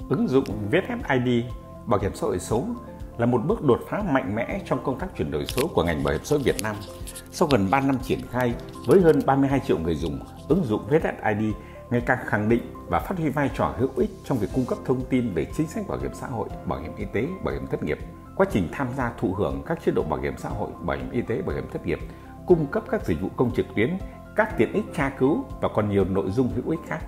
Ứng dụng VSSID bảo hiểm xã hội số là một bước đột phá mạnh mẽ trong công tác chuyển đổi số của ngành bảo hiểm xã hội Việt Nam. Sau gần 3 năm triển khai với hơn 32 triệu người dùng, ứng dụng VSSID ngày càng khẳng định và phát huy vai trò hữu ích trong việc cung cấp thông tin về chính sách bảo hiểm xã hội, bảo hiểm y tế, bảo hiểm thất nghiệp, quá trình tham gia thụ hưởng các chế độ bảo hiểm xã hội, bảo hiểm y tế, bảo hiểm thất nghiệp, cung cấp các dịch vụ công trực tuyến, các tiện ích tra cứu và còn nhiều nội dung hữu ích khác.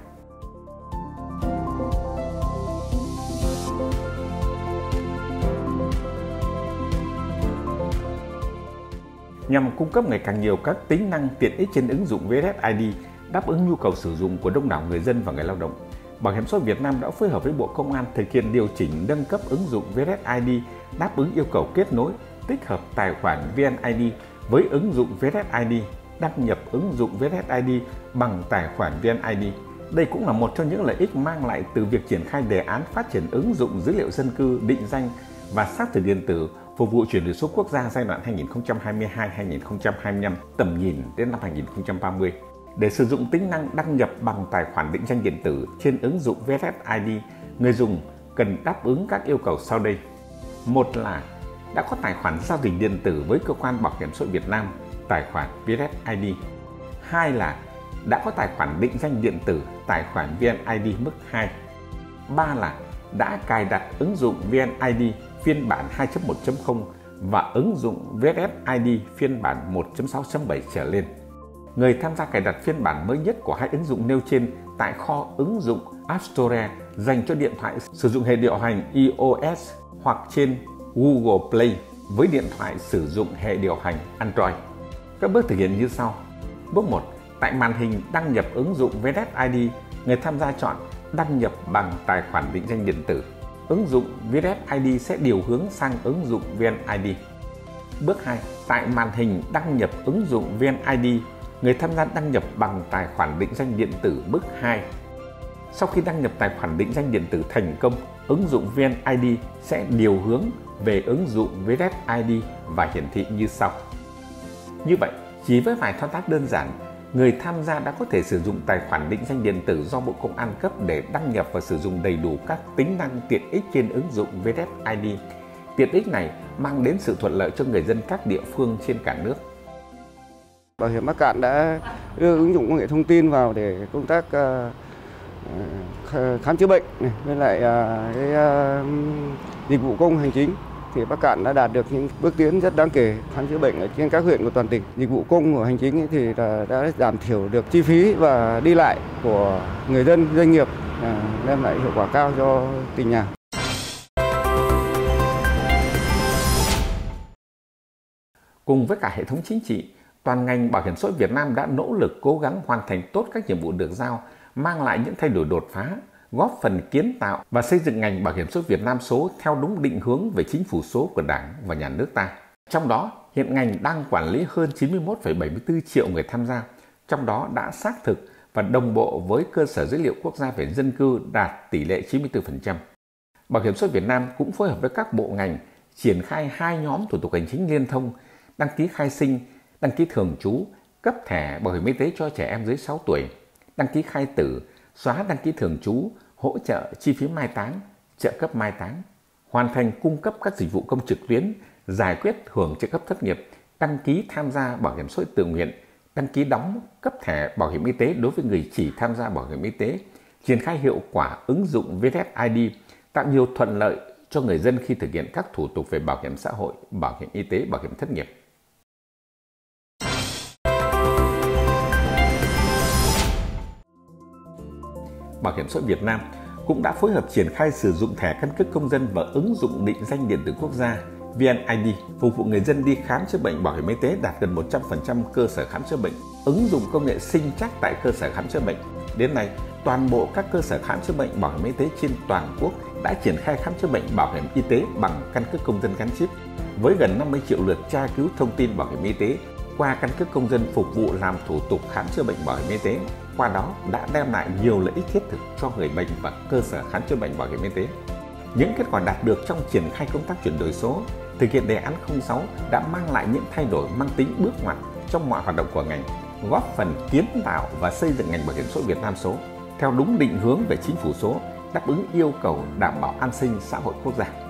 Nhằm cung cấp ngày càng nhiều các tính năng tiện ích trên ứng dụng VSSID đáp ứng nhu cầu sử dụng của đông đảo người dân và người lao động, Bảo hiểm xã hội Việt Nam đã phối hợp với Bộ Công an thực hiện điều chỉnh nâng cấp ứng dụng VSSID đáp ứng yêu cầu kết nối, tích hợp tài khoản VNID với ứng dụng VSSID, đăng nhập ứng dụng VSSID bằng tài khoản VNID. Đây cũng là một trong những lợi ích mang lại từ việc triển khai đề án phát triển ứng dụng dữ liệu dân cư, định danh và xác thực điện tử phục vụ chuyển đổi số quốc gia giai đoạn 2022-2025, tầm nhìn đến năm 2030. Để sử dụng tính năng đăng nhập bằng tài khoản định danh điện tử trên ứng dụng VSSID, người dùng cần đáp ứng các yêu cầu sau đây. Một là đã có tài khoản giao dịch điện tử với cơ quan Bảo hiểm xã hội Việt Nam, tài khoản VSSID. Hai là đã có tài khoản định danh điện tử, tài khoản VNID mức 2. Ba là đã cài đặt ứng dụng VNID phiên bản 2.1.0 và ứng dụng VSSID phiên bản 1.6.7 trở lên. Người tham gia cài đặt phiên bản mới nhất của hai ứng dụng nêu trên tại kho ứng dụng App Store dành cho điện thoại sử dụng hệ điều hành iOS hoặc trên Google Play với điện thoại sử dụng hệ điều hành Android. Các bước thực hiện như sau. Bước 1. Tại màn hình đăng nhập ứng dụng VSSID, người tham gia chọn đăng nhập bằng tài khoản định danh điện tử. Ứng dụng VSSID sẽ điều hướng sang ứng dụng VNID. Bước 2. Tại màn hình đăng nhập ứng dụng VNID, người tham gia đăng nhập bằng tài khoản định danh điện tử mức 2. Sau khi đăng nhập tài khoản định danh điện tử thành công, ứng dụng VNID sẽ điều hướng về ứng dụng VSSID và hiển thị như sau. Như vậy, chỉ với vài thao tác đơn giản, người tham gia đã có thể sử dụng tài khoản định danh điện tử do Bộ Công an cấp để đăng nhập và sử dụng đầy đủ các tính năng tiện ích trên ứng dụng VSSID. Tiện ích này mang đến sự thuận lợi cho người dân các địa phương trên cả nước. Bảo hiểm Bắc Kạn đã đưa ứng dụng công nghệ thông tin vào để công tác khám chữa bệnh với lại dịch vụ công hành chính. Thì Bắc Kạn đã đạt được những bước tiến rất đáng kể khám chữa bệnh ở trên các huyện của toàn tỉnh. Dịch vụ công của hành chính thì đã giảm thiểu được chi phí và đi lại của người dân, doanh nghiệp, đem lại hiệu quả cao cho tỉnh nhà. Cùng với cả hệ thống chính trị, toàn ngành Bảo hiểm xã hội Việt Nam đã nỗ lực cố gắng hoàn thành tốt các nhiệm vụ được giao, mang lại những thay đổi đột phá, góp phần kiến tạo và xây dựng ngành Bảo hiểm xã hội Việt Nam số theo đúng định hướng về chính phủ số của Đảng và Nhà nước ta. Trong đó, hiện ngành đang quản lý hơn 91,74 triệu người tham gia, trong đó đã xác thực và đồng bộ với cơ sở dữ liệu quốc gia về dân cư đạt tỷ lệ 94%. Bảo hiểm xã hội Việt Nam cũng phối hợp với các bộ ngành triển khai 2 nhóm thủ tục hành chính liên thông, đăng ký khai sinh, đăng ký thường trú, cấp thẻ bảo hiểm y tế cho trẻ em dưới 6 tuổi, đăng ký khai tử, xóa đăng ký thường trú, hỗ trợ chi phí mai táng, trợ cấp mai táng, hoàn thành cung cấp các dịch vụ công trực tuyến, giải quyết hưởng trợ cấp thất nghiệp, đăng ký tham gia bảo hiểm xã hội tự nguyện, đăng ký đóng cấp thẻ bảo hiểm y tế đối với người chỉ tham gia bảo hiểm y tế, triển khai hiệu quả ứng dụng VSSID, tạo nhiều thuận lợi cho người dân khi thực hiện các thủ tục về bảo hiểm xã hội, bảo hiểm y tế, bảo hiểm thất nghiệp. Bảo hiểm xã hội Việt Nam cũng đã phối hợp triển khai sử dụng thẻ căn cước công dân và ứng dụng định danh điện tử quốc gia VNID phục vụ người dân đi khám chữa bệnh bảo hiểm y tế đạt gần 100% cơ sở khám chữa bệnh, ứng dụng công nghệ sinh trắc tại cơ sở khám chữa bệnh. Đến nay, toàn bộ các cơ sở khám chữa bệnh bảo hiểm y tế trên toàn quốc đã triển khai khám chữa bệnh bảo hiểm y tế bằng căn cước công dân gắn chip, với gần 50 triệu lượt tra cứu thông tin bảo hiểm y tế qua căn cước công dân phục vụ làm thủ tục khám chữa bệnh bảo hiểm y tế. Qua đó đã đem lại nhiều lợi ích thiết thực cho người bệnh và cơ sở khám chữa bệnh bảo hiểm y tế. Những kết quả đạt được trong triển khai công tác chuyển đổi số, thực hiện đề án 06 đã mang lại những thay đổi mang tính bước ngoặt trong mọi hoạt động của ngành, góp phần kiến tạo và xây dựng ngành bảo hiểm xã hội Việt Nam số theo đúng định hướng về chính phủ số đáp ứng yêu cầu đảm bảo an sinh xã hội quốc gia.